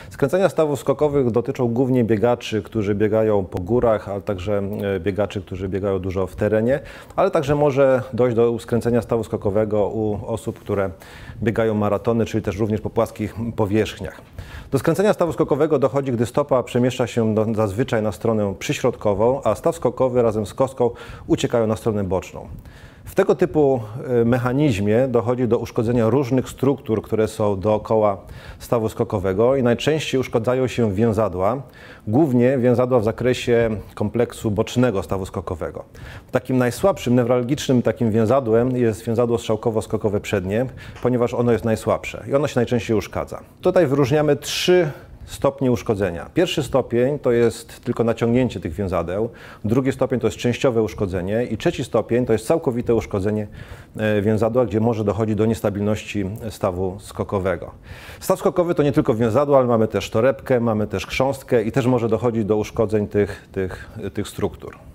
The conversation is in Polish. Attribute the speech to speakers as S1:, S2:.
S1: Skręcenia stawów skokowych dotyczą głównie biegaczy, którzy biegają po górach, ale także biegaczy, którzy biegają dużo w terenie, ale także może dojść do skręcenia stawu skokowego u osób, które biegają maratony, czyli też również po płaskich powierzchniach. Do skręcenia stawu skokowego dochodzi, gdy stopa przemieszcza się zazwyczaj na stronę przyśrodkową, a staw skokowy razem z kostką uciekają na stronę boczną. W tego typu mechanizmie dochodzi do uszkodzenia różnych struktur, które są dookoła stawu skokowego i najczęściej uszkodzają się więzadła, głównie więzadła w zakresie kompleksu bocznego stawu skokowego. Takim najsłabszym, newralgicznym takim więzadłem jest więzadło strzałkowo-skokowe przednie, ponieważ ono jest najsłabsze i ono się najczęściej uszkadza. Tutaj wyróżniamy 3 stopnie uszkodzenia. Pierwszy stopień to jest tylko naciągnięcie tych więzadeł, drugi stopień to jest częściowe uszkodzenie i trzeci stopień to jest całkowite uszkodzenie więzadła, gdzie może dochodzić do niestabilności stawu skokowego. Staw skokowy to nie tylko więzadło, ale mamy też torebkę, mamy też chrząstkę i też może dochodzić do uszkodzeń tych struktur.